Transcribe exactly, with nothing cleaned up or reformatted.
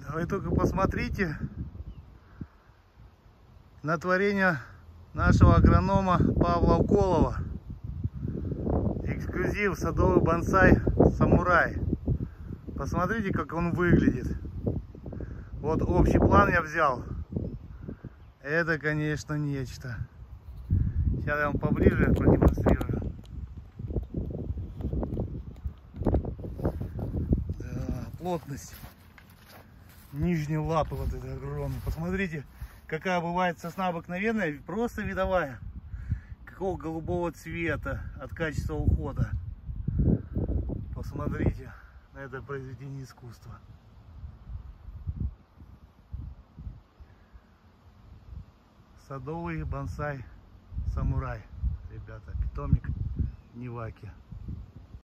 Вы только посмотрите на творение нашего агронома Павла Уколова. Эксклюзив садовый бонсай самурай. Посмотрите, как он выглядит. Вот общий план я взял. Это, конечно, нечто. Сейчас я вам поближе продемонстрирую. Да, плотность нижней лапы вот этой огромной. Посмотрите, какая бывает сосна обыкновенная, просто видовая. Какого голубого цвета от качества ухода. Посмотрите на это произведение искусства. Садовый бонсай самурай, ребята, питомник Ниваки.